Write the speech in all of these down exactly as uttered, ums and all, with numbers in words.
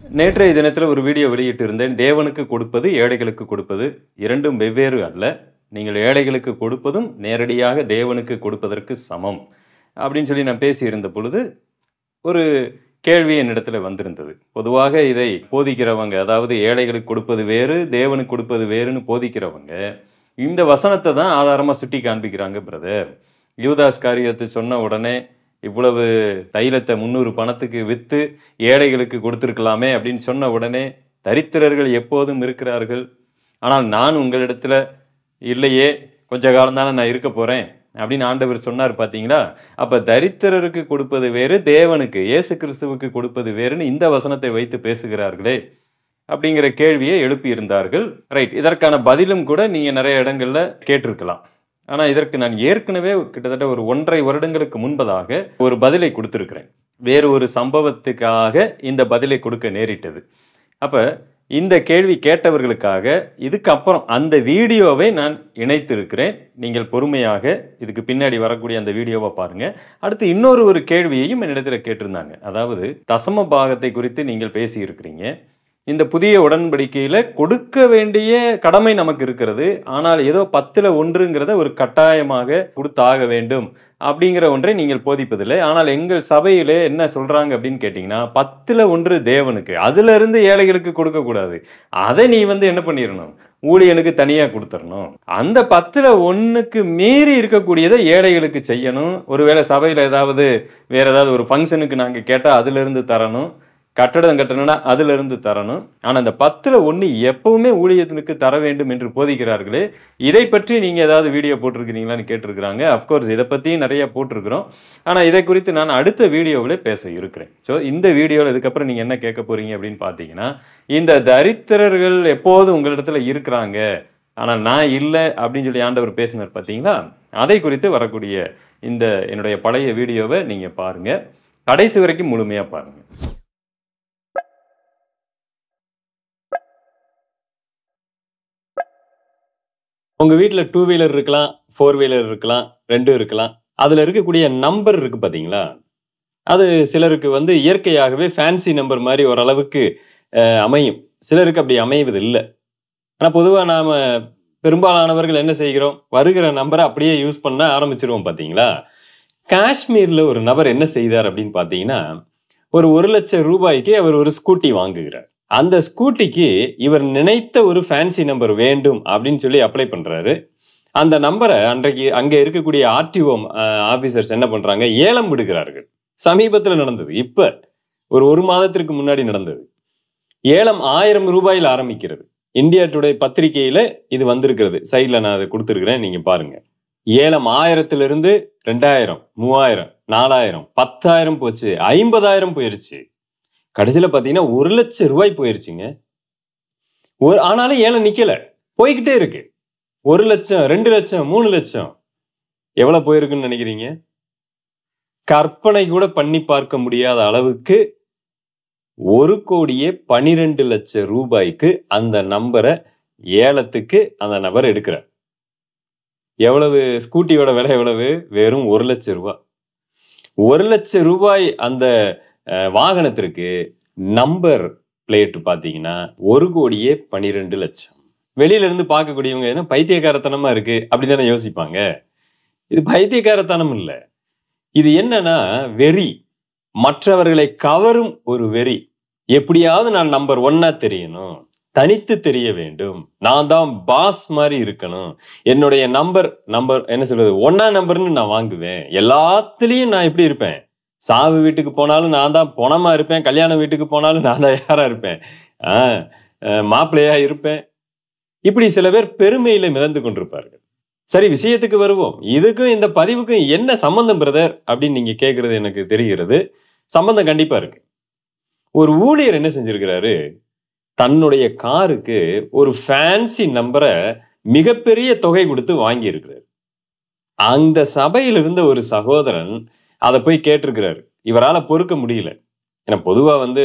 நேற்றைய தினத்தில் ஒரு வீடியோ வெளியிட்டு இருந்தேன். தேவனுக்கு கொடுப்பது ஏழைகளுக்கு கொடுப்பது இரண்டும் வெவ்வேறு அல்ல. நீங்கள் ஏழைகளுக்கு கொடுப்பதும் நேரடியாக தேவனுக்கு கொடுப்பதற்கு சமம் அப்படின்னு சொல்லி நான் பேசியிருந்த பொழுது ஒரு கேள்வி என்னிடத்தில் வந்திருந்தது. பொதுவாக இதை போதிக்கிறவங்க, அதாவது ஏழைகளுக்கு கொடுப்பது வேறு தேவனுக்கு கொடுப்பது வேறுன்னு போதிக்கிறவங்க இந்த வசனத்தை தான் ஆதாரமாக சுட்டி காண்பிக்கிறாங்க. பிரதர், யூதாஸ் காரியத்தை சொன்ன உடனே இவ்வளவு தைலத்தை முந்நூறு பணத்துக்கு விற்று ஏழைகளுக்கு கொடுத்துருக்கலாமே அப்படின்னு சொன்ன உடனே தரித்திரர்கள் எப்போதும் இருக்கிறார்கள், ஆனால் நான் உங்களிடத்துல இல்லையே, கொஞ்ச காலம் தானே நான் இருக்க போகிறேன் அப்படின்னு ஆண்டவர் சொன்னார். பார்த்தீங்களா? அப்போ தரித்திரருக்கு கொடுப்பது வேறு தேவனுக்கு இயேசு கிறிஸ்துவுக்கு கொடுப்பது வேறுன்னு இந்த வசனத்தை வைத்து பேசுகிறார்களே அப்படிங்கிற கேள்வியை எழுப்பியிருந்தார்கள். ரைட், இதற்கான பதிலும் கூட நீங்கள் நிறைய இடங்களில் கேட்டிருக்கலாம். ஆனால் இதற்கு நான் ஏற்கனவே கிட்டத்தட்ட ஒரு ஒன்றரை வருடங்களுக்கு முன்பதாக ஒரு பதிலை கொடுத்துருக்கிறேன். வேறு ஒரு சம்பவத்துக்காக இந்த பதிலை கொடுக்க நேரிட்டது. அப்போ இந்த கேள்வி கேட்டவர்களுக்காக இதுக்கப்புறம் அந்த வீடியோவை நான் இணைத்திருக்கிறேன். நீங்கள் பொறுமையாக இதுக்கு பின்னாடி வரக்கூடிய அந்த வீடியோவை பாருங்கள். அடுத்து இன்னொரு ஒரு கேள்வியையும் என்னிடத்தில் கேட்டிருந்தாங்க. அதாவது தசம பாகத்தை குறித்து நீங்கள் பேசியிருக்கிறீங்க. இந்த புதிய உடன்படிக்கையில் கொடுக்க வேண்டிய கடமை நமக்கு இருக்கிறது, ஆனால் ஏதோ பத்தில் ஒன்றுங்கிறத ஒரு கட்டாயமாக கொடுத்தாக வேண்டும் அப்படிங்கிற ஒன்றை நீங்கள் போதிப்பதில்லை. ஆனால் எங்கள் சபையிலே என்ன சொல்கிறாங்க அப்படின்னு கேட்டிங்கன்னா, பத்தில் ஒன்று தேவனுக்கு, அதிலிருந்து ஏழைகளுக்கு கொடுக்கக்கூடாது, அதை நீ வந்து என்ன பண்ணிடணும், ஊழியனுக்கு தனியாக கொடுத்துடணும். அந்த பத்தில் ஒன்றுக்கு மீறி இருக்கக்கூடியதை ஏழைகளுக்கு செய்யணும். ஒருவேளை சபையில் ஏதாவது வேறு ஏதாவது ஒரு ஃபங்க்ஷனுக்கு நாங்கள் கேட்டால் அதிலிருந்து தரணும், கட்டடம் கட்டணும்னா அதிலிருந்து தரணும். ஆனால் அந்த பத்தில் ஒன்று எப்பவுமே ஊழியத்திற்கு தர வேண்டும் என்று போதிக்கிறார்களே, இதை பற்றி நீங்கள் ஏதாவது வீடியோ போட்டிருக்கிறீங்களான்னு கேட்டிருக்கிறாங்க. அஃப்கோர்ஸ் இதை பற்றியும் நிறைய போட்டிருக்கிறோம். ஆனால் இதை குறித்து நான் அடுத்த வீடியோவில் பேச இருக்கிறேன். ஸோ இந்த வீடியோவில் இதுக்கப்புறம் நீங்கள் என்ன கேட்க போகிறீங்க அப்படின்னு பார்த்தீங்கன்னா, இந்த தரித்திரர்கள் எப்போதும் உங்களிடத்துல இருக்கிறாங்க, ஆனால் நான் இல்லை அப்படின்னு சொல்லி ஆண்டவர் பேசினார் பார்த்தீங்களா, அதை குறித்து வரக்கூடிய இந்த என்னுடைய பழைய வீடியோவை நீங்கள் பாருங்கள். கடைசி வரைக்கும் முழுமையாக பாருங்கள். உங்கள் வீட்டில் டூ வீலர் இருக்கலாம், ஃபோர் வீலர் இருக்கலாம், ரெண்டும் இருக்கலாம். அதில் இருக்கக்கூடிய நம்பர் இருக்குது பார்த்தீங்களா, அது சிலருக்கு வந்து இயற்கையாகவே ஃபேன்சி நம்பர் மாதிரி ஓரளவுக்கு அமையும், சிலருக்கு அப்படி அமைவது இல்லை. ஆனால் பொதுவாக நாம் பெரும்பாலானவர்கள் என்ன செய்கிறோம், வருகிற நம்பரை அப்படியே யூஸ் பண்ண ஆரம்பிச்சிருவோம். பார்த்தீங்களா? காஷ்மீரில் ஒரு நபர் என்ன செய்தார் அப்படின்னு பார்த்தீங்கன்னா, ஒரு ஒரு லட்சம் ரூபாய்க்கு அவர் ஒரு ஸ்கூட்டி வாங்குகிறார். அந்த ஸ்கூட்டிக்கு இவர் நினைத்த ஒரு ஃபேன்சி நம்பர் வேண்டும் அப்படின்னு சொல்லி அப்ளை பண்றாரு. அந்த நம்பரை அன்றைக்கு அங்கே இருக்கக்கூடிய ஆர்டிஓ ஆபீசர்ஸ் என்ன பண்றாங்க, ஏலம் விடுகிறார்கள். சமீபத்தில் நடந்தது, இப்ப ஒரு ஒரு மாதத்திற்கு முன்னாடி நடந்தது. ஏலம் ஆயிரம் ரூபாயில் ஆரம்பிக்கிறது. இந்தியா டுடே பத்திரிகையில இது வந்திருக்கிறது. சைட்ல நான் அதை கொடுத்துருக்கிறேன், நீங்க பாருங்க. ஏலம் ஆயிரத்திலிருந்து ரெண்டாயிரம், மூவாயிரம், நாலாயிரம், பத்தாயிரம் போச்சு, ஐம்பதாயிரம் போயிருச்சு. கடைசியில பாத்தீங்கன்னா ஒரு லட்சம் ரூபாய் போயிருச்சுங்க. ஒரு ஆனாலும் ஏலம் நிக்கல, போய்கிட்டே இருக்கு. ஒரு லட்சம், ரெண்டு லட்சம், மூணு லட்சம், எவ்வளவு போயிருக்குன்னு நினைக்கிறீங்க? கற்பனை கூட பண்ணி பார்க்க முடியாத அளவுக்கு ஒரு கோடியே பனிரெண்டு லட்சம் ரூபாய்க்கு அந்த நம்பரை ஏலத்துக்கு அந்த நபர் எடுக்கிறார். எவ்வளவு ஸ்கூட்டியோட விலை எவ்வளவு? வெறும் ஒரு லட்சம் ரூபாய். ஒரு லட்சம் ரூபாய் அந்த வாகனத்திற்கு நம்பர் பிளேட் பார்த்தீங்கன்னா ஒரு கோடியே பனிரெண்டு லட்சம். வெளியில இருந்து பார்க்கக்கூடியவங்க என்ன பைத்தியக்காரத்தனமா இருக்கு அப்படித்தானே யோசிப்பாங்க. இது பைத்தியக்காரத்தனம் இல்லை, இது என்னன்னா வெறி, மற்றவர்களை கவரும் ஒரு வெறி. எப்படியாவது நான் நம்பர் ஒன்னா தெரியணும், தனித்து தெரிய வேண்டும், நான் தான் பாஸ் மாதிரி இருக்கணும், என்னுடைய நம்பர் நம்பர் என்ன சொல்றது ஒன்னா நம்பர்னு நான் வாங்குவேன், எல்லாத்துலயும் நான் எப்படி இருப்பேன், சாவு வீட்டுக்கு போனாலும் நான் தான் பொணமா இருப்பேன், கல்யாண வீட்டுக்கு போனாலும் நான் தான் யாரா இருப்பேன், ஆஹ் மாப்பிள்ளையா இருப்பேன். இப்படி சில பேர் பெருமையில மிதந்து கொண்டிருப்பார்கள். சரி, விஷயத்துக்கு வருவோம். இதுக்கும் இந்த பதிவுக்கும் என்ன சம்பந்தம் பிரதர் அப்படின்னு நீங்க கேட்கறது எனக்கு தெரிகிறது. சம்பந்தம் கண்டிப்பா இருக்கு. ஒரு ஊழியர் என்ன செஞ்சிருக்கிறாரு, தன்னுடைய காருக்கு ஒரு ஃபேன்சி நம்பரை மிகப்பெரிய தொகை கொடுத்து வாங்கி இருக்கிறார். அந்த சபையில் இருந்த ஒரு சகோதரன் அதை போய் கேட்டிருக்கிறாரு. இவரால் பொறுக்க முடியல. ஏன்னா பொதுவா வந்து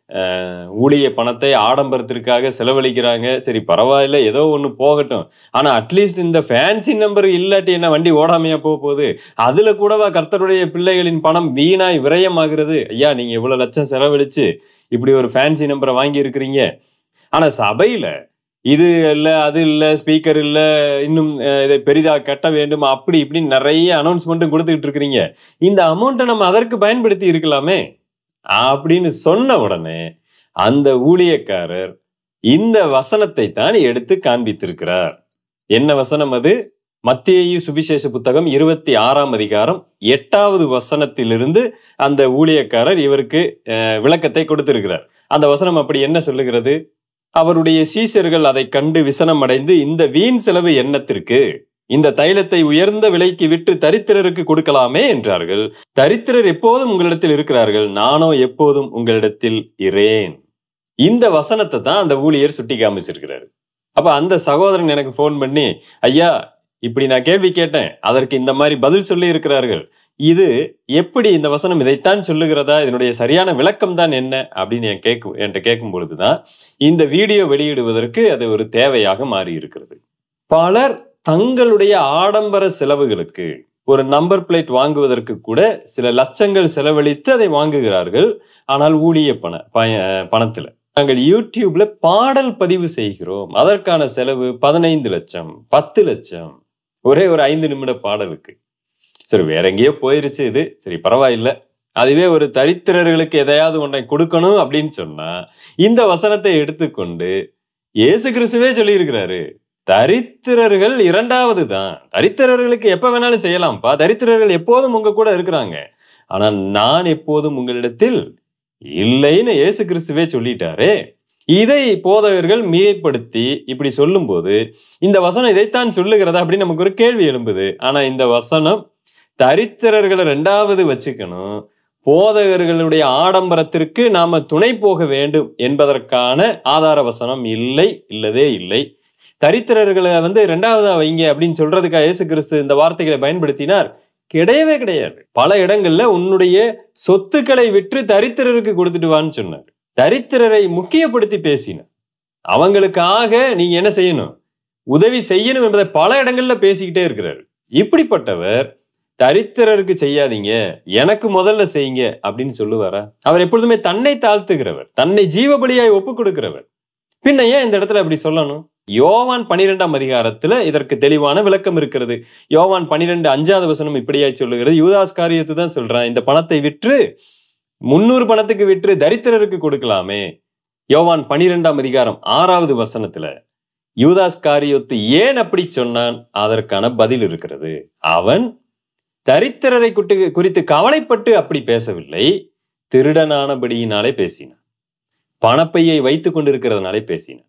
ஊழிய பணத்தை ஆடம்பரத்திற்காக செலவழிக்கிறாங்க. சரி பரவாயில்ல, ஏதோ ஒண்ணு போகட்டும். ஆனா அட்லீஸ்ட் இந்த ஃபேன்சி நம்பர் இல்லாட்டி என்ன வண்டி ஓடாமையா போக போகுது? அதுல கூடவா கர்த்தருடைய பிள்ளைகளின் பணம் வீணாய் விரயமாகிறது? ஐயா, நீங்க இவ்வளவு லட்சம் செலவழிச்சு இப்படி ஒரு ஃபேன்சி நம்பரை வாங்கி இருக்கிறீங்க. ஆனா சபையில இது இல்ல, அது இல்ல, ஸ்பீக்கர் இல்ல, இன்னும் இதை பெரிதா கட்ட வேண்டும், அப்படி இப்படின்னு நிறைய அனௌன்ஸ்மெண்ட்டும் கொடுத்துக்கிட்டு இருக்கிறீங்க. இந்த அமௌண்ட்டை நம்ம அதற்கு பயன்படுத்தி இருக்கலாமே அப்படின்னு சொன்ன உடனே அந்த ஊழியக்காரர் இந்த வசனத்தை தான் எடுத்து காண்பித்திருக்கிறார். என்ன வசனம் அது? மத்தேயு சுவிசேஷ புத்தகம் இருபத்தி ஆறாம் அதிகாரம் எட்டாவது வசனத்திலிருந்து அந்த ஊழியக்காரர் இவருக்கு விளக்கத்தை கொடுத்திருக்கிறார். அந்த வசனம் அப்படி என்ன சொல்லுகிறது? அவருடைய சீஷர்கள் அதை கண்டு விசனம் அடைந்து, இந்த வீண் செலவு என்னத்திற்கு? இந்த தைலத்தை உயர்ந்த விலைக்கு விட்டு தரித்திரருக்கு கொடுக்கலாமே என்றார்கள். தரித்திரர் எப்போதும் உங்களிடத்தில் இருக்கிறார்கள், நானோ எப்போதும் உங்களிடத்தில் இரேன். இந்த வசனத்தை தான் அந்த ஊழியர் சுட்டி காமிச்சிருக்கிறாரு. அப்ப அந்த சகோதரன் எனக்கு போன் பண்ணி, ஐயா இப்படி நான் கேள்வி கேட்டேன், அதற்கு இந்த மாதிரி பதில் சொல்லி இருக்கிறார்கள், இது எப்படி இந்த வசனம் இதைத்தான் சொல்லுகிறதா, இதனுடைய சரியான விளக்கம் தான் என்ன அப்படின்னு என் கேட்கும் என்கிட்ட கேட்கும் பொழுதுதான் இந்த வீடியோ வெளியிடுவதற்கு அது ஒரு தேவையாக மாறி இருக்கிறது. பலர் தங்களுடைய ஆடம்பர செலவுகளுக்கு ஒரு நம்பர் பிளேட் வாங்குவதற்கு கூட சில லட்சங்கள் செலவழித்து அதை வாங்குகிறார்கள். ஆனால் ஊழிய பண பணத்துல நாங்கள் யூடியூப்ல பாடல் பதிவு செய்கிறோம், அதற்கான செலவு பதினைந்து லட்சம் பத்து லட்சம் ஒரே ஒரு ஐந்து நிமிட பாடலுக்கு. சரி, வேற எங்கேயோ போயிருச்சு இது, சரி பரவாயில்ல. அதுவே ஒரு தரித்திரர்களுக்கு எதையாவது ஒன்றை கொடுக்கணும் அப்படின்னு சொன்னா இந்த வசனத்தை எடுத்துக்கொண்டு இயேசு கிறிஸ்துவே சொல்லி இருக்கிறாரு, தரித்திரர்கள் இரண்டாவது தான். தரித்திரர்களுக்கு எப்ப வேணாலும் செய்யலாம்ப்பா, தரித்திரர்கள் எப்போதும் உங்க கூட இருக்கிறாங்க, ஆனா நான் எப்போதும் உங்களிடத்தில் இல்லைன்னு இயேசு கிறிஸ்துவே சொல்லிட்டாரு. இதை போதகர்கள் மிகைப்படுத்தி இப்படி சொல்லும் போது இந்த வசனம் இதைத்தான் சொல்லுகிறதா அப்படின்னு நமக்கு ஒரு கேள்வி எழும்புது. ஆனா இந்த வசனம் தரித்திரர்களை ரெண்டாவது வச்சுக்கணும், போதகர்களுடைய ஆடம்பரத்திற்கு நாம துணை போக வேண்டும் என்பதற்கான ஆதார வசனம் இல்லை, இல்லவே இல்லை. தரித்திரர்களை வந்து ரெண்டாவதா வைங்க அப்படின்னு சொல்றதுக்காக இயேசு கிறிஸ்து இந்த வார்த்தைகளை பயன்படுத்தினார்? கிடையவே கிடையாது. பல இடங்கள்ல உன்னுடைய சொத்துக்களை விற்று தரித்திரருக்கு கொடுத்துட்டு வான்னு சொன்னார். தரித்திரரை முக்கியப்படுத்தி பேசினார். அவங்களுக்காக நீங்க என்ன செய்யணும், உதவி செய்யணும் என்பதை பல இடங்கள்ல பேசிக்கிட்டே இருக்கிறார். இப்படிப்பட்டவர் தரித்திரருக்கு செய்யாதீங்க, எனக்கு முதல்ல செய்யுங்க அப்படின்னு சொல்லுவாரா? அவர் எப்பொழுதுமே தன்னை தாழ்த்துகிறவர், தன்னை ஜீவபலியாய் ஒப்பு கொடுக்கிறவர். பின்ன ஏன் இந்த இடத்துல அப்படி சொல்லணும்? யோவான் பனிரெண்டாம் அதிகாரத்துல இதற்கு தெளிவான விளக்கம் இருக்கிறது. யோவான் பனிரெண்டு அஞ்சாவது வசனம் இப்படியாய் சொல்லுகிறது, யூதாஸ் காரியத்தை தான் சொல்றான், இந்த பணத்தை விற்று முன்னூறு பணத்துக்கு விற்று தரித்திரருக்கு கொடுக்கலாமே. யோவான் பனிரெண்டாம் அதிகாரம் ஆறாவது வசனத்துல யூதாஸ் காரியத்து ஏன் அப்படி சொன்னான், அதற்கான பதில் இருக்கிறது. அவன் தரித்திரரை குறித்து கவலைப்பட்டு அப்படி பேசவில்லை, திருடனானபடியினாலே பேசினான், பணப்பையை வைத்துக் கொண்டிருக்கிறதுனாலே பேசினான்.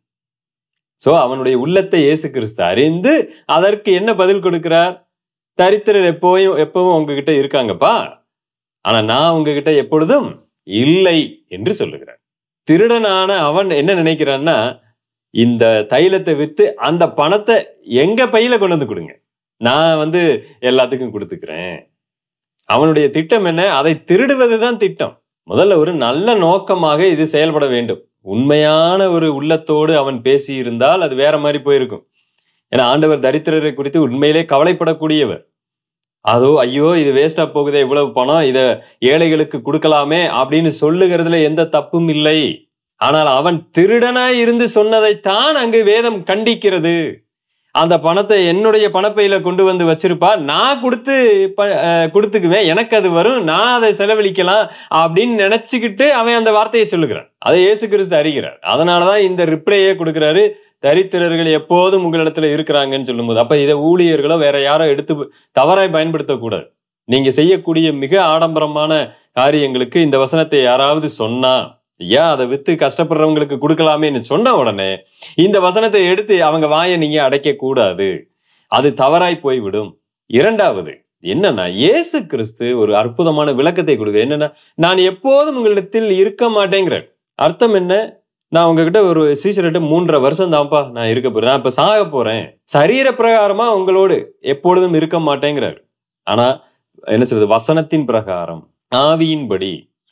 சோ அவனுடைய உள்ளத்தை இயேசு கிறிஸ்து அறிந்து அதற்கு என்ன பதில் கொடுக்கிறார்? தரித்திரர் எப்பவும் எப்பவும் உங்ககிட்ட இருக்காங்கப்பா, ஆனா நான் உங்ககிட்ட எப்பொழுதும் இல்லை என்று சொல்லுகிறார். திருடனான அவன் என்ன நினைக்கிறான்னா, இந்த தைலத்தை வித்து அந்த பணத்தை எங்க பையில கொண்டு வந்து கொடுங்க, நான் வந்து எல்லாத்துக்கும் கொடுத்துக்கிறேன். அவனுடைய திட்டம் என்ன? அதை திருடுவதுதான் திட்டம். முதல்ல ஒரு நல்ல நோக்கமாக இது செயல்பட வேண்டும். உண்மையான ஒரு உள்ளத்தோடு அவன் பேசி இருந்தால் அது வேற மாதிரி போயிருக்கும். ஏன்னா ஆண்டவர் தரித்திரரை குறித்து உண்மையிலே கவலைப்படக்கூடியவர். அதோ ஐயோ இது வேஸ்டா போகுதே, இவ்வளவு பணம், இத ஏழைகளுக்கு கொடுக்கலாமே அப்படின்னு சொல்லுகிறதுல எந்த தப்பும் இல்லை. ஆனால் அவன் திருடனாய் இருந்து சொன்னதைத்தான் அங்கு வேதம் கண்டிக்கிறது. அந்த பணத்தை என்னுடைய பணப்பையில கொண்டு வந்து வச்சிருப்பா, நான் கொடுத்து கொடுத்துக்குவேன், எனக்கு அது வரும், நான் அதை செலவழிக்கலாம் அப்படின்னு நினைச்சுக்கிட்டு அவன் அந்த வார்த்தையை சொல்லுகிறான். அதை இயேசு கிறிஸ்து அறிகிறார். அதனாலதான் இந்த ரிப்ளையே கொடுக்கிறாரு, தரித்திரர்கள் எப்போதும் உங்களிடத்துல இருக்கிறாங்கன்னு சொல்லும் போது. அப்ப இதை ஊழியர்களோ வேற யாரோ எடுத்து தவறாய் பயன்படுத்தக்கூடாது. நீங்க செய்யக்கூடிய மிக ஆடம்பரமான காரியங்களுக்கு இந்த வசனத்தை யாராவது சொன்னா, ஐயா அதை வித்து கஷ்டப்படுறவங்களுக்கு கொடுக்கலாமேன்னு சொன்ன உடனே இந்த வசனத்தை எடுத்து அவங்க வாயை நீங்க அடைக்க கூடாது, அது தவறாய் போய்விடும். இரண்டாவது என்னன்னா, இயேசு கிறிஸ்து ஒரு அற்புதமான விளக்கத்தை கொடுக்குது. என்னன்னா, நான் எப்போதும் உங்களிடத்தில் இருக்க மாட்டேங்கிற அர்த்தம் என்ன? நான் உங்ககிட்ட ஒரு சீசர்கிட்ட மூன்றரை வருஷம் தான்ப்பா நான் இருக்க போறேன், நான் இப்ப சாக போறேன், சரீர பிரகாரமா உங்களோடு எப்பொழுதும் இருக்க மாட்டேங்கிறார். ஆனா என்ன சொல்றது, வசனத்தின் பிரகாரம் ஆவியின்படி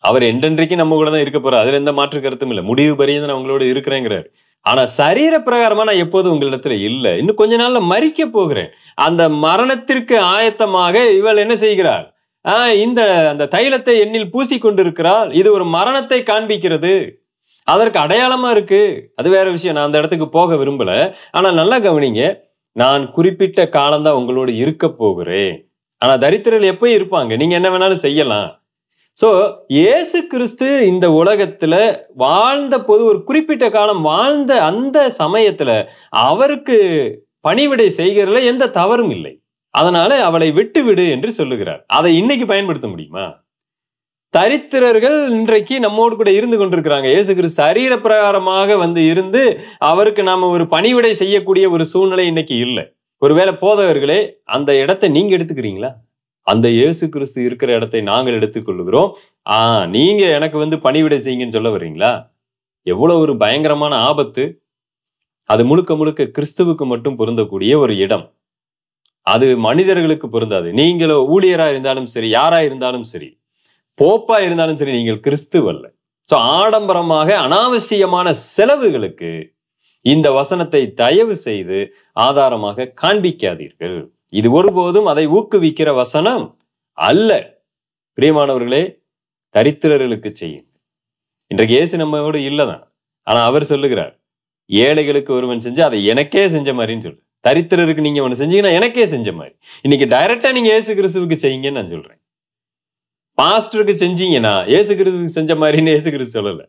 அவர் என்றென்றைக்கு நம்ம கூட தான் இருக்க போறார். அதுல எந்த மாற்று கருத்தும் இல்லை. முடிவு பரியந்தம் நான் உங்களோட இருக்கிறேங்கிறார். ஆனா சரீர பிரகாரமா நான் எப்போதும் உங்களிடத்துல இல்ல. இன்னும் கொஞ்ச நாள்ல மரிக்க போகிறேன். அந்த மரணத்திற்கு ஆயத்தமாக இவள் என்ன செய்கிறாள்? ஆஹ் இந்த அந்த தைலத்தை எண்ணில் பூசி கொண்டிருக்கிறாள். இது ஒரு மரணத்தை காண்பிக்கிறது. அதற்கு அடையாளமா இருக்கு. அது வேற விஷயம். நான் அந்த இடத்துக்கு போக விரும்பல. ஆனா நல்லா கவனிங்க. நான் குறிப்பிட்ட காலம்தான் உங்களோடு இருக்க போகிறேன். ஆனா தரித்திரர்கள் எப்பயும் இருப்பாங்க. நீங்க என்ன வேணாலும் செய்யலாம். சோ இயேசு கிறிஸ்து இந்த உலகத்துல வாழ்ந்த போது ஒரு குறிப்பிட்ட காலம் வாழ்ந்த அந்த சமயத்துல அவருக்கு பணிவிடை செய்கிறதுல எந்த தவறும் இல்லை. அதனால அவளை விட்டு விடு என்று சொல்லுகிறார். அதை இன்னைக்கு பயன்படுத்த முடியுமா? தரித்திரர்கள் இன்றைக்கு நம்மோடு கூட இருந்து கொண்டிருக்கிறாங்க. இயேசு கிறிஸ்து சரீர பிரகாரமாக வந்து இருந்து அவருக்கு நாம ஒரு பணிவிடை செய்யக்கூடிய ஒரு சூழ்நிலை இன்னைக்கு இல்லை. ஒருவேளை போதகர்களே அந்த இடத்தை நீங்க எடுத்துக்கிறீங்களா? அந்த இயேசு கிறிஸ்து இருக்கிற இடத்தை நாங்கள் எடுத்துக்கொள்ளுகிறோம். ஆஹ் நீங்க எனக்கு வந்து பணிவிடை செய்யுங்கன்னு சொல்ல வர்றீங்களா? எவ்வளவு ஒரு பயங்கரமான ஆபத்து. அது முழுக்க முழுக்க கிறிஸ்துவுக்கு மட்டும் பொருந்தக்கூடிய ஒரு இடம். அது மனிதர்களுக்கு பொருந்தாது. நீங்களோ ஊழியரா இருந்தாலும் சரி, யாரா இருந்தாலும் சரி, போப்பா இருந்தாலும் சரி, நீங்கள் கிறிஸ்துவ அல்ல. சோ ஆடம்பரமாக அனாவசியமான செலவுகளுக்கு இந்த வசனத்தை தயவு செய்து ஆதாரமாக காண்பிக்காதீர்கள். இது ஒருபோதும் அதை ஊக்குவிக்கிற வசனம் அல்ல. பிரியமானவர்களே, தரித்திரர்களுக்கு செய்யுங்க. இன்றைக்கு இயேசு நம்மோடு இல்லதான். ஆனா அவர் சொல்லுகிறார், ஏழைகளுக்கு ஒருவன் செஞ்சு அதை எனக்கே செஞ்ச மாதிரின்னு சொல்லு. தரித்திரருக்கு நீங்க ஒண்ணு செஞ்சீங்கன்னா எனக்கே செஞ்ச மாதிரி. இன்னைக்கு டைரக்டா நீங்க இயேசு கிறிஸ்துவுக்கு செய்யுங்கன்னு நான் சொல்றேன். பாஸ்டருக்கு செஞ்சீங்கன்னா இயேசு கிறிஸ்துவுக்கு செஞ்ச மாதிரின்னு இயேசு கிறிஸ்து சொல்லல.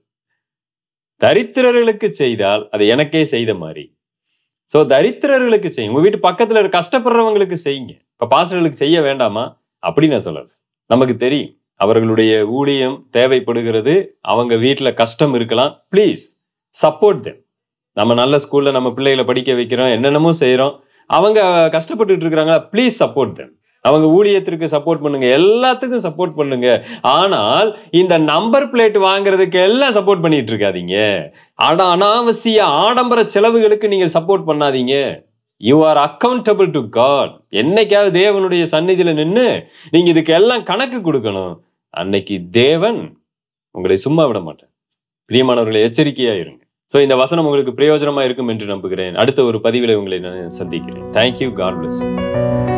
தரித்திரர்களுக்கு செய்தால் அது எனக்கே செய்த மாதிரி. சோ தரித்திரர்களுக்கு செய்யுங்க. உங்க வீட்டு பக்கத்துல இருக்க கஷ்டப்படுறவங்களுக்கு செய்யுங்க. இப்ப பாஸ்டர்களுக்கு செய்ய வேண்டாமா? அப்படி நான் சொல்லல. நமக்கு தெரியும் அவர்களுடைய ஊழியம் தேவைப்படுகிறது. அவங்க வீட்டுல கஷ்டம் இருக்கலாம். Please support them. நம்ம நல்ல ஸ்கூல்ல நம்ம பிள்ளைகளை படிக்க வைக்கிறோம், என்னென்னமோ செய்யறோம். அவங்க கஷ்டப்பட்டுட்டு இருக்கிறாங்களா? Please support them. அவங்க ஊழியத்திற்கு சப்போர்ட் பண்ணுங்க, எல்லாத்துக்கும் சப்போர்ட் பண்ணுங்க. ஆனால் இந்த நம்பர் பிளேட் வாங்குறதுக்கு எல்லாம் சப்போர்ட் பண்ணிட்டு இருக்காதீங்க. ஆனா அனாவசிய ஆடம்பர செலவுகளுக்கு நீங்க சப்போர்ட் பண்ணாதீங்க. You are accountable to God. என்னைக்காவது தேவனுடைய சந்நிதியில நின்று நீங்க இதுக்கு எல்லாம் கணக்கு கொடுக்கணும். அன்னைக்கு தேவன் உங்களை சும்மா விட மாட்டார். பிரியமானவர்களை, எச்சரிக்கையா இருங்க. சோ இந்த வசனம் உங்களுக்கு பிரயோஜனமா இருக்கும் என்று நம்புகிறேன். அடுத்த ஒரு பதிவில உங்களை நான் சந்திக்கிறேன். தேங்க்யூ. God plus.